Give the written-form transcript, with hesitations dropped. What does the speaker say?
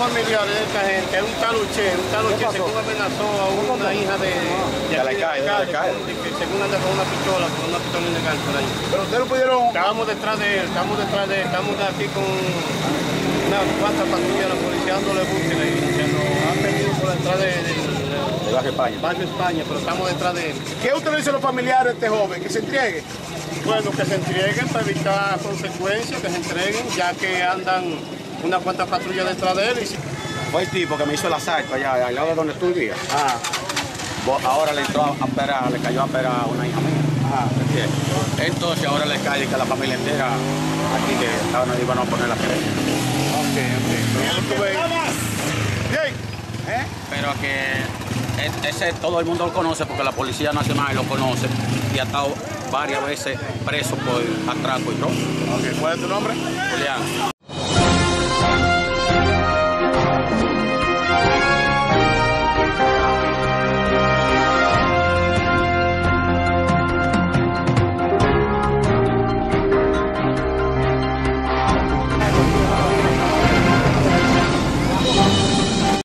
familiares de esta gente, es un taluche según amenazó a una hija de la calle, que según anda con una pistola ilegal por ahí. Pero ustedes lo pudieron... Estábamos detrás de él, estamos aquí con una cuanta patrulla de la policía dándole búsqueda y se nos ha perdido por detrás de Barrio España, pero estamos detrás de él. ¿Qué usted le dice a los familiares de este joven? ¿Que se entregue? Bueno, que se entreguen para evitar consecuencias, que se entreguen, ya que andan una cuanta patrulla detrás de él. Fue el tipo que me hizo el asalto allá, al lado de donde tú vivías. Ahora le entró a operar, le cayó a operar a una hija mía. Entonces ahora le cae que la familia entera aquí que ahora nos iban a poner la querella. Pero que ese todo el mundo lo conoce porque la Policía Nacional lo conoce y ha estado varias veces preso por atraco y robo. ¿Cuál es tu nombre? Julián.